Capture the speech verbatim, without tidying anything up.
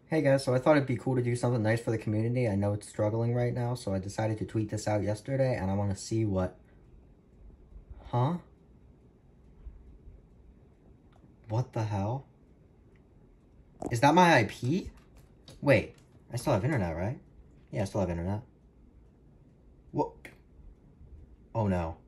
Hey guys, so I thought it'd be cool to do something nice for the community. I know it's struggling right now, so I decided to tweet this out yesterday, and I want to see what... Huh? What the hell? Is that my I P? Wait, I still have internet, right? Yeah, I still have internet. What? Oh no.